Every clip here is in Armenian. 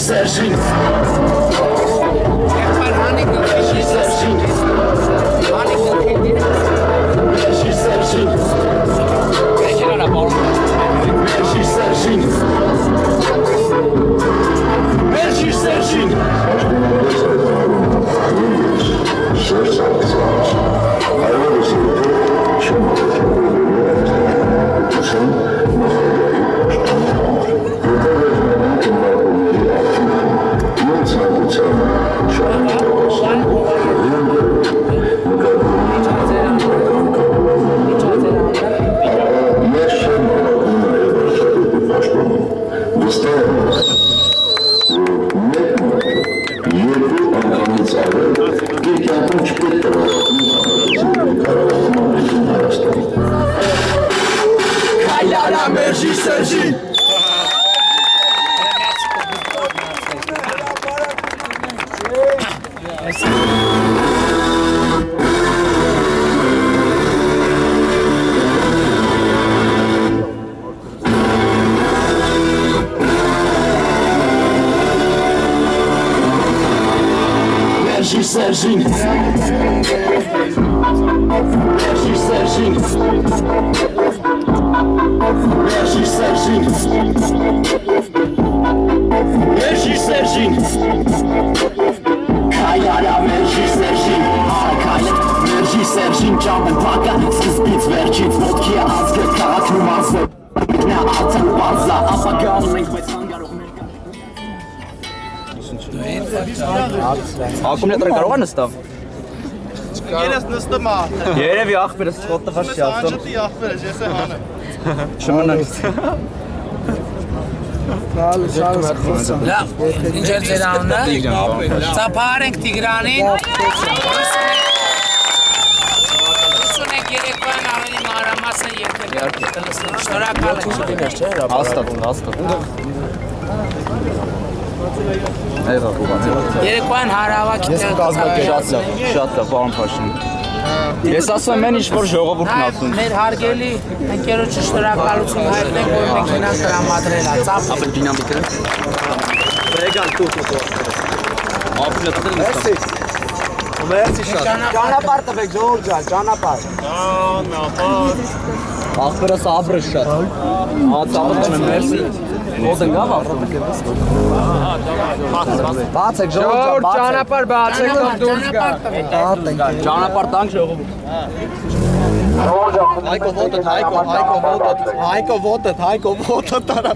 Sergin. Sergin. Ակումուլյատորը կարող է նստավ։ Երես նստում է։ Երևի աղբերս չոտը խաշ չի ասում։ Չտի աղբերս, ես եմ հանեմ։ Չմնանք։ Լավ, ինչ է ձեր անունը։ Ծափահար ենք Տիգրանին։ Ուսուն եք երեկվան ավելի մանրամասն երկել։ Շնորհակալ ենք։ Հաստատ։ Երեկվան հարավակի Շատ լավ, պարոն Փաշինյան։ Ես ասում եմ, ինչ որ ժողովուրդն ասում։ Մեր հարգելի ընկերոջը շնորհակալություն հայտնենք, որ մեքենան տրամադրել է։ Ծափ։ Ապա դինամիկը։ Բեգան տու։ Մերսի։ Մերսի շատ։ Ճանապարհ տվեք ժողովուրդ ջան, ճանապարհ։ Աղբերս աբրը շատ։ Ծավալում եմ մերսի։ Ո՞դ են գավ ապրում։ Բացեք ժողովուրդ ջան, ճանապարհ բացեք, դուրս գա։ Ճանապարհ տանք ժողովուրդ։ Հայկո ոտը տարա։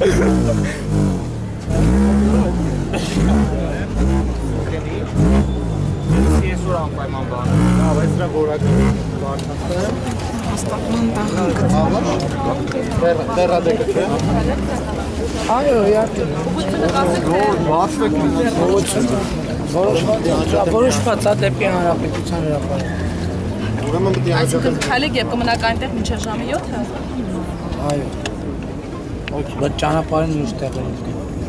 Այո, իհարկե։ Որոշված է դեպի հանրապետության հրապարակ։ Այսինքն քայլեք եւ կմնաք այնտեղ մինչեւ ժամը 7-ը։ Այո։ Բայց ճանապարհին միշտ տեղեր ենք։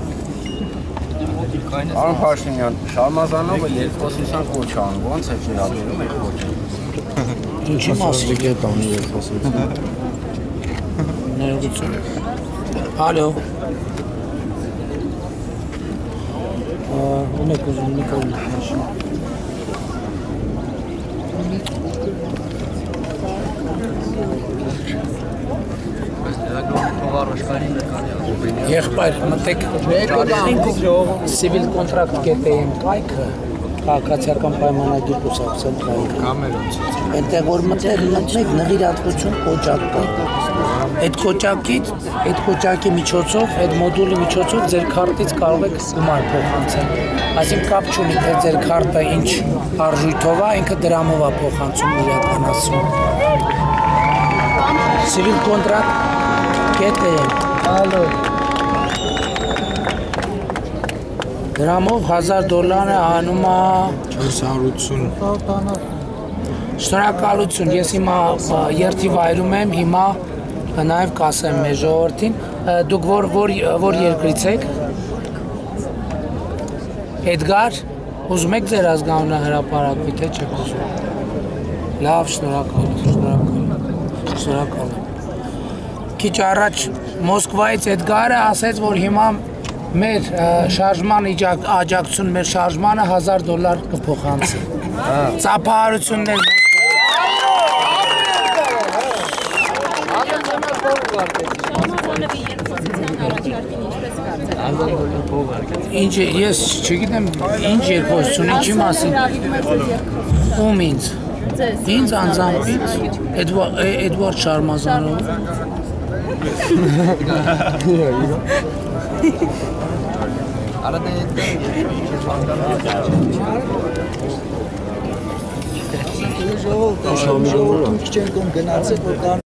Պարոն Փաշինյան, Շարմազանովը երկխոսության կոչ անում, ո՞նց է վերաբերում այդ կոչը։ Ինչի մասին է տանի երկխոսություն։ Ներողություն։ Ալո։ Ունեք ուզում Նիկոլ Փաշինյան։ Եղբայր, մտեք Civil Contract GTM կայքը, քաղաքացիական պայմանագիր կուսակցել կայքը։ Այնտեղ որ մտեք նվիրատվություն կոճակ կա։ Այդ կոճակի միջոցով, այդ մոդուլի միջոցով ձեր քարտից կարող եք գումար փոխանցել։ Այսինքն կապ չունի, թե ձեր քարտը ինչ արժույթով է, ինքը դրամով է փոխանցում իրականացում։ Civil Contract GTM։ Ալո։ Դրամով $1000 հանում է 480։ Շնորհակալություն, ես հիմա երթի վայրում եմ, հիմա նաև կասեմ մեր ժողովրդին, դուք որ երկրից եք։ Էդգար, ուզում եք ձեր ազգանունը հրապարակվի, թե չեք ուզում։ Լավ, շնորհակալ։ Քիչ առաջ Մոսկվայից Էդգարը ասեց, որ հիմա Մեր շարժման աջակցություն մեր շարժմանը $1000 կփոխանցի։ Ծափահարություններ Ինչ ես չգիտեմ ինչ երկխոսություն ինչի մասին ում ինձ ինձ անձամբ Էդվարդ Շարմազանով Ժողովուրդ չեն գնացել որ